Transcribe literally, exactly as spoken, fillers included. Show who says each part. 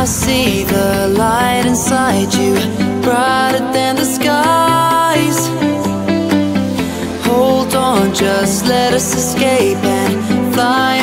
Speaker 1: see the light inside you, brighter than the skies. Hold on, just let us escape and fly